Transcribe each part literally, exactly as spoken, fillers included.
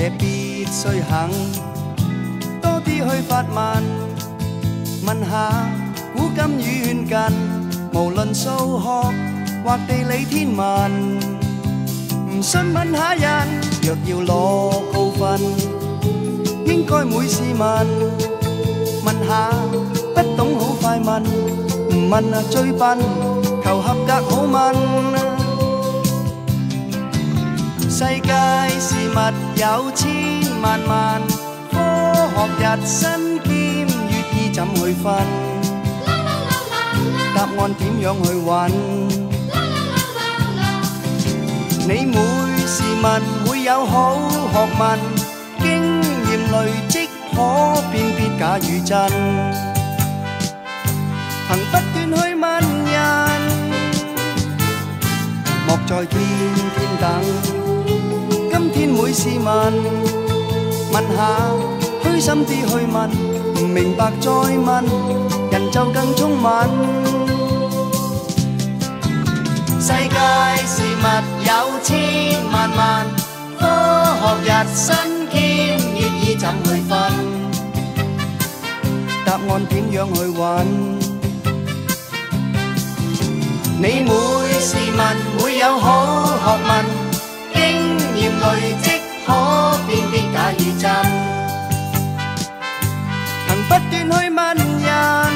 這必須肯多啲去發問，問下古今與遠近，無論數學或地理天文，唔信問下人，若要攞高分，應該每事問，問下不懂好快問，唔問啊最笨，求合格好問。世界事物有千萬萬，科學日新兼月意怎去分？答案點樣去揾？你每事物會有好學問，經驗累積可辨別假與真，憑不斷去問人，莫再天天等。今天每事問，問下虛心啲去問，唔明白再問，人就更聰敏。世界事物有千萬萬，科學日新兼月意怎去分？答案點樣去揾？你每事物會有好學問，經驗累積可辨別假與真，憑不斷去問人，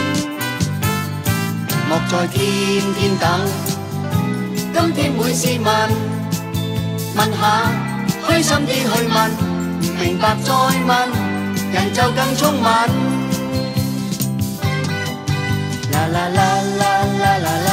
莫再天天等。今天每事問，問下虛心啲去問，唔明白再問，人就更聰敏。啦啦啦啦啦啦啦。